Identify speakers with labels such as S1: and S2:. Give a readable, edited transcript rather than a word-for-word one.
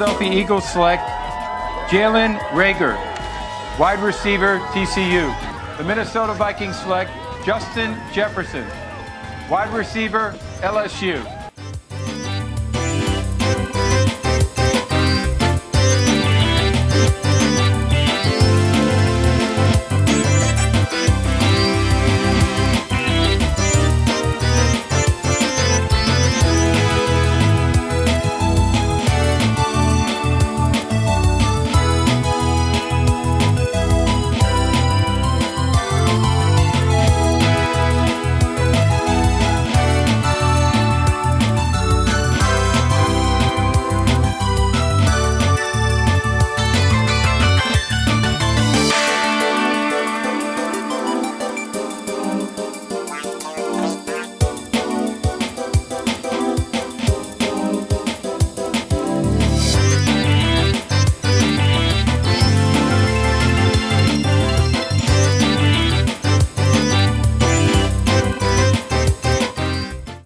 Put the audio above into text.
S1: Philadelphia Eagles select Jalen Reagor, wide receiver, TCU. The Minnesota Vikings select Justin Jefferson, wide receiver, LSU.